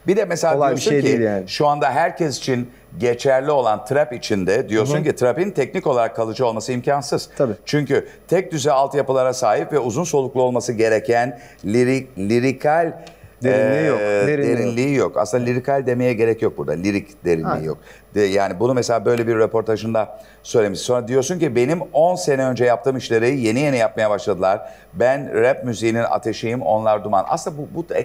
Bir de mesela kolay bir diyorsun şey ki değil yani. şu anda herkes için geçerli olan trap içinde diyorsun ki trap'in teknik olarak kalıcı olması imkansız. Tabii. Çünkü tek düze altyapılara sahip ve uzun soluklu olması gereken lirikal Derinliği yok. derinliği yok. Aslında lirikal demeye gerek yok burada. Lirik derinliği yok. Yani bunu mesela böyle bir röportajında söylemiş. Sonra diyorsun ki benim 10 sene önce yaptığım işleri yeni yeni yapmaya başladılar. Ben rap müziğinin ateşiyim, onlar duman. Aslında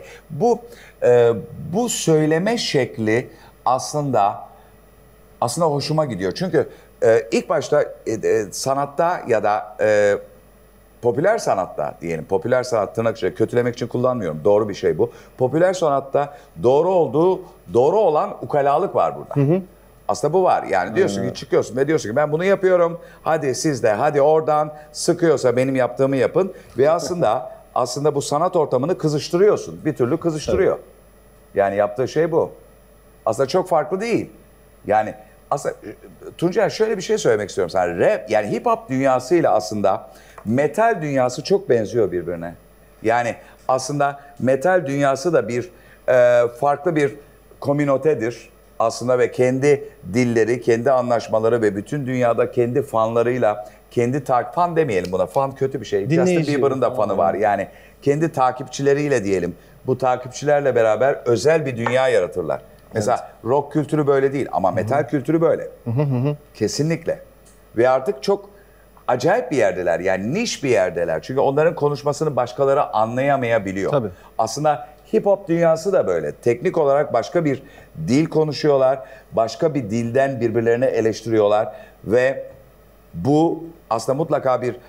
bu söyleme şekli aslında hoşuma gidiyor. Çünkü ilk başta sanatta ya da popüler sanatta diyelim, popüler sanat tırnak içinde kötülemek için kullanmıyorum. Doğru bir şey bu. Popüler sanatta doğru olan ukalalık var burada. Aslında bu var. Yani diyorsun ki çıkıyorsun ve diyorsun ki ben bunu yapıyorum. Hadi siz de hadi oradan sıkıyorsa benim yaptığımı yapın ve aslında bu sanat ortamını kızıştırıyorsun. Bir türlü kızıştırıyor. Evet. Yani yaptığı şey bu. Aslında çok farklı değil. Yani aslında Tuncay şöyle bir şey söylemek istiyorum sana. Rap yani hip hop dünyasıyla aslında metal dünyası çok benziyor birbirine. Yani aslında metal dünyası da bir farklı bir komünotedir aslında ve kendi dilleri, kendi anlaşmaları ve bütün dünyada kendi fanlarıyla, fan demeyelim buna, fan kötü bir şey. Dinleyici. Justin Bieber'ın da fanı var. Yani kendi takipçileriyle diyelim. Bu takipçilerle beraber özel bir dünya yaratırlar. Mesela rock kültürü böyle değil ama metal kültürü böyle. Kesinlikle. Ve artık çok acayip bir yerdeler, yani niş bir yerdeler. Çünkü onların konuşmasını başkaları anlayamayabiliyor. Tabii. Aslında hip hop dünyası da böyle. Teknik olarak başka bir dil konuşuyorlar. Başka bir dilden birbirlerini eleştiriyorlar. Ve bu aslında mutlaka bir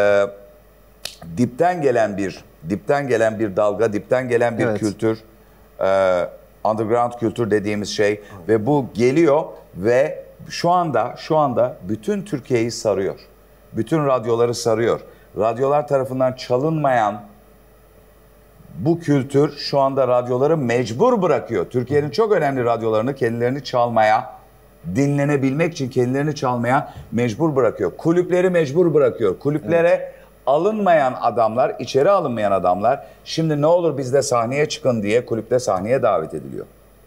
dipten gelen bir dalga, dipten gelen bir kültür. Underground kültür dediğimiz şey. Ve bu geliyor ve şu anda bütün Türkiye'yi sarıyor. Bütün radyoları sarıyor. Radyolar tarafından çalınmayan bu kültür şu anda radyoları mecbur bırakıyor. Türkiye'nin çok önemli radyolarını kendilerini çalmaya, dinlenebilmek için kendilerini çalmaya mecbur bırakıyor. Kulüpleri mecbur bırakıyor. Kulüplere alınmayan adamlar, içeri alınmayan adamlar şimdi ne olur bizde sahneye çıkın diye kulüpte sahneye davet ediliyor.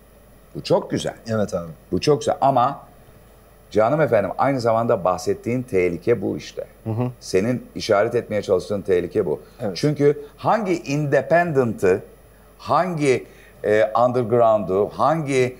Bu çok güzel. Evet abi. Bu çok güzel ama canım efendim aynı zamanda bahsettiğin tehlike bu işte. Senin işaret etmeye çalıştığın tehlike bu. Evet. Çünkü hangi independent'ı, hangi underground'u, hangi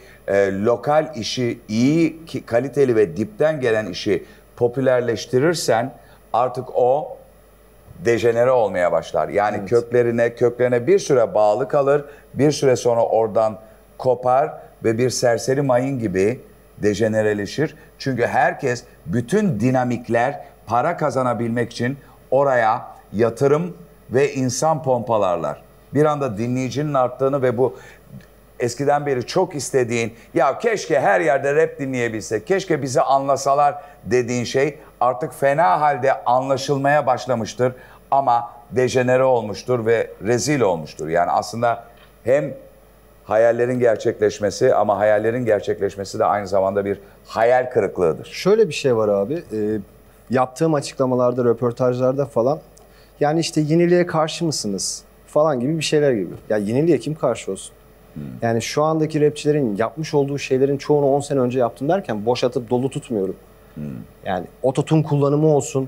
lokal işi, iyi, kaliteli ve dipten gelen işi popülerleştirirsen artık o dejenere olmaya başlar. Yani köklerine bir süre bağlı kalır, bir süre sonra oradan kopar ve bir serseri mayın gibi dejenereleşir. Çünkü herkes, bütün dinamikler para kazanabilmek için oraya yatırım ve insan pompalarlar. Bir anda dinleyicinin arttığını ve bu eskiden beri çok istediğin, ya keşke her yerde rap dinleyebilsek, keşke bizi anlasalar dediğin şey artık fena halde anlaşılmaya başlamıştır ama dejenere olmuştur ve rezil olmuştur. Yani aslında hem hayallerin gerçekleşmesi ama hayallerin gerçekleşmesi de aynı zamanda bir hayal kırıklığıdır. Şöyle bir şey var abi. Yaptığım açıklamalarda, röportajlarda falan yani işte yeniliğe karşı mısınız falan gibi bir şeyler gibi. Ya yeniliğe kim karşı olsun? Yani şu andaki rapçilerin yapmış olduğu şeylerin çoğunu 10 sene önce yaptım derken boş atıp dolu tutmuyorum. Yani ototune kullanımı olsun,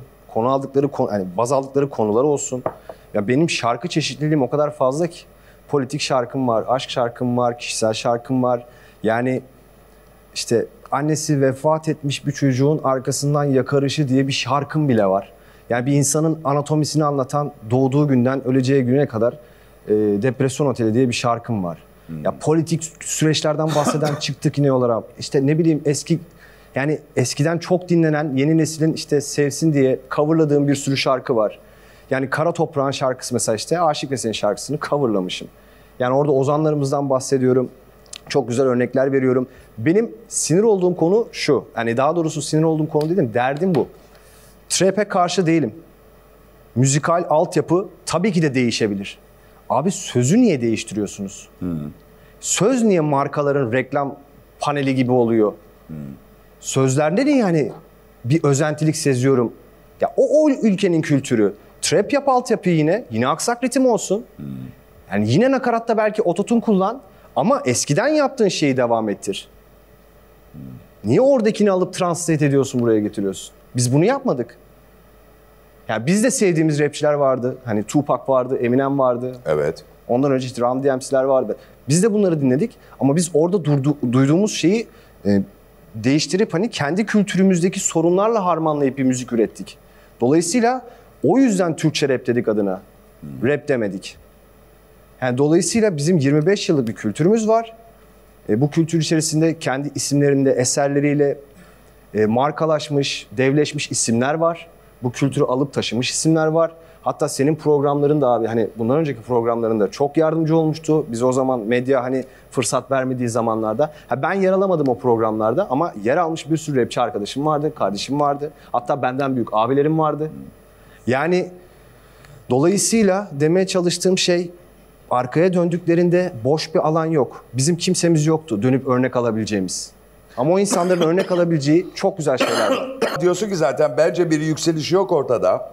yani baz aldıkları konular olsun. Ya benim şarkı çeşitliliğim o kadar fazla ki. Politik şarkım var, aşk şarkım var, kişisel şarkım var. Yani işte annesi vefat etmiş bir çocuğun arkasından yakarışı diye bir şarkım bile var. Yani bir insanın anatomisini anlatan doğduğu günden öleceği güne kadar Depresyon Oteli diye bir şarkım var. Ya politik süreçlerden bahseden çıktık yine olarak. İşte ne bileyim yani eskiden çok dinlenen yeni neslin işte sevsin diye coverladığım bir sürü şarkı var. Yani Kara Toprağın şarkısı mesela işte Aşık Veysel'in şarkısını coverlamışım. Yani orada ozanlarımızdan bahsediyorum. Çok güzel örnekler veriyorum. Benim sinir olduğum konu şu. Yani daha doğrusu sinir olduğum konu dedim. Derdim bu. Trap'e karşı değilim. Müzikal altyapı tabii ki de değişebilir. Abi sözü niye değiştiriyorsunuz? Söz niye markaların reklam paneli gibi oluyor? Sözlerde de yani bir özentilik seziyorum. Ya o ülkenin kültürü. Trap yap altyapı yine aksak ritim olsun. Yani yine nakaratta belki ototune kullan Ama eskiden yaptığın şeyi devam ettir. Niye oradakini alıp translate ediyorsun, buraya getiriyorsun? Biz bunu yapmadık. Yani biz de sevdiğimiz rapçiler vardı. Hani Tupac vardı, Eminem vardı. Evet. Ondan önce işte Run DMC'ler vardı. Biz de bunları dinledik ama biz orada duyduğumuz şeyi değiştirip hani kendi kültürümüzdeki sorunlarla harmanlayıp bir müzik ürettik. Dolayısıyla o yüzden Türkçe rap dedik adına. Rap demedik. Yani dolayısıyla bizim 25 yıllık bir kültürümüz var. Bu kültür içerisinde kendi isimlerinde, eserleriyle markalaşmış, devleşmiş isimler var. Bu kültürü alıp taşımış isimler var. Hatta senin programlarında abi, hani bundan önceki programlarında çok yardımcı olmuştu. Biz o zaman medya hani fırsat vermediği zamanlarda. Ben yer alamadım o programlarda ama yer almış bir sürü rapçi arkadaşım vardı, kardeşim vardı. Hatta benden büyük abilerim vardı. Yani dolayısıyla demeye çalıştığım şey, arkaya döndüklerinde boş bir alan yok. Bizim kimsemiz yoktu dönüp örnek alabileceğimiz. Ama o insanların örnek alabileceği çok güzel şeyler var. Diyorsun ki zaten bence bir yükseliş yok ortada.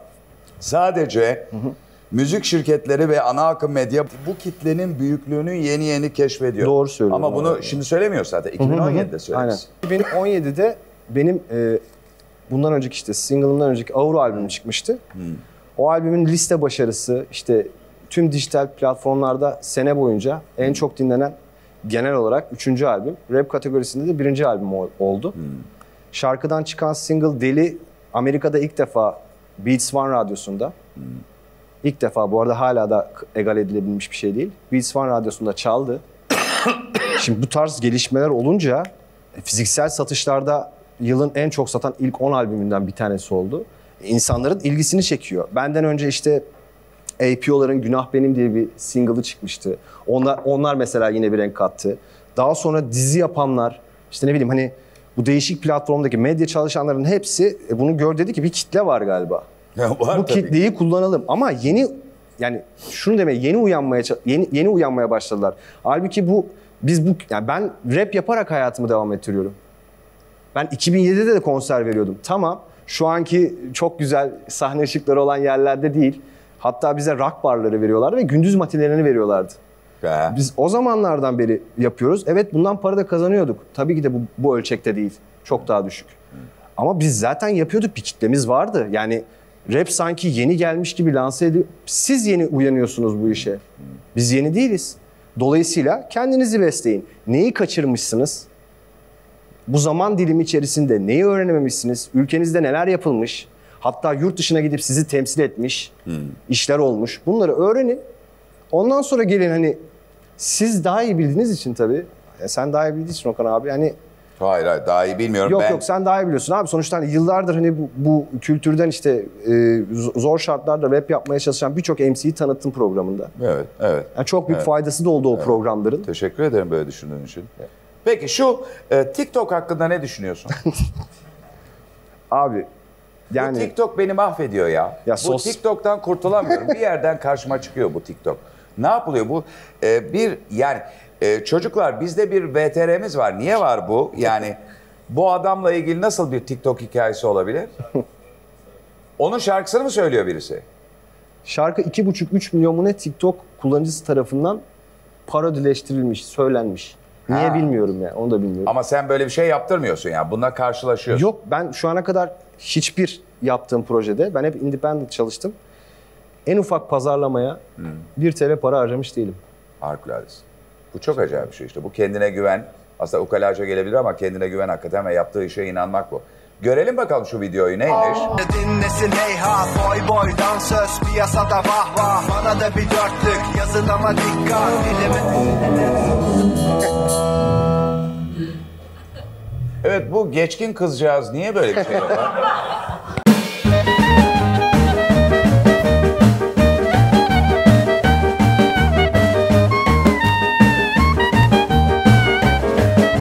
Sadece müzik şirketleri ve ana akım medya bu kitlenin büyüklüğünü yeni yeni keşfediyor. Doğru söylüyorsun. Ama bunu şimdi söylemiyor zaten. 2017'de söyleriz. Aynen. 2017'de benim bundan önceki işte single'ımdan önceki Avro albümüm çıkmıştı. O albümün liste başarısı işte tüm dijital platformlarda sene boyunca en çok dinlenen genel olarak 3. albüm. Rap kategorisinde de 1. albüm oldu. Şarkıdan çıkan single Deli Amerika'da ilk defa Beats One radyosunda. İlk defa, bu arada hala da egal edilebilmiş bir şey değil. Beats One radyosunda çaldı. Şimdi bu tarz gelişmeler olunca fiziksel satışlarda yılın en çok satan ilk 10 albümünden bir tanesi oldu. İnsanların ilgisini çekiyor. Benden önce işte APO'ların Günah Benim diye bir single'ı çıkmıştı. Onlar mesela yine bir renk kattı. Daha sonra dizi yapanlar, işte ne bileyim hani bu değişik platformdaki medya çalışanların hepsi bunu gör, dedi ki bir kitle var galiba. Bu kitleyi kullanalım ama yani şunu demeye yeni uyanmaya başladılar. Halbuki yani ben rap yaparak hayatımı devam ettiriyorum. Ben 2007'de de konser veriyordum. Tamam, şu anki çok güzel sahne ışıkları olan yerlerde değil. Hatta bize rock barları veriyorlardı ve gündüz matilerini veriyorlardı. Biz o zamanlardan beri yapıyoruz. Evet, bundan para da kazanıyorduk. Tabii ki de bu ölçekte değil. Çok daha düşük. Ama biz zaten yapıyorduk. Bir kitlemiz vardı. Yani rap sanki yeni gelmiş gibi lanse edip siz yeni uyanıyorsunuz bu işe. Biz yeni değiliz. Dolayısıyla kendinizi besleyin. Neyi kaçırmışsınız? Bu zaman dilimi içerisinde neyi öğrenememişsiniz? Ülkenizde neler yapılmış? Hatta yurt dışına gidip sizi temsil etmiş işler olmuş. Bunları öğrenin. Ondan sonra gelin, hani siz daha iyi bildiğiniz için tabii. Sen daha iyi bildiğin için Okan abi. Hani Hayır daha iyi bilmiyorum. Yok sen daha iyi biliyorsun abi. Sonuçta hani yıllardır hani bu kültürden işte zor şartlarda rap yapmaya çalışan birçok MC'yi tanıttım programında. Evet. Yani çok büyük faydası da oldu o programların. Teşekkür ederim böyle düşündüğün için. Peki şu TikTok hakkında ne düşünüyorsun? Abi yani bu TikTok beni mahvediyor ya. Bu TikTok'tan kurtulamıyorum. Bir yerden karşıma çıkıyor bu TikTok. Ne yapılıyor bu? Çocuklar, bizde bir VTR'miz var. Niye var bu? Yani bu adamla ilgili nasıl bir TikTok hikayesi olabilir? Onun şarkısını mı söylüyor birisi? Şarkı 2,5-3 milyon mu ne TikTok kullanıcısı tarafından parodileştirilmiş, söylenmiş. Niye bilmiyorum yani, onu da bilmiyorum. Ama sen böyle bir şey yaptırmıyorsun yani, bununla karşılaşıyorsun. Yok, ben şu ana kadar hiçbir yaptığım projede, ben hep independent çalıştım. En ufak pazarlamaya 1 TL para harcamış değilim. Harikuladesin. Bu çok acayip bir şey işte. Bu kendine güven. Aslında ukalaca gelebilir ama kendine güven hakikaten ve yaptığı işe inanmak bu. Görelim bakalım şu videoyu neymiş? Dinlesin heyhat, boy dansöz piyasada vah vah. Bana da bir dörtlük yazın ama dikkat. Evet, bu geçkin kızcağız niye böyle bir şey yapar?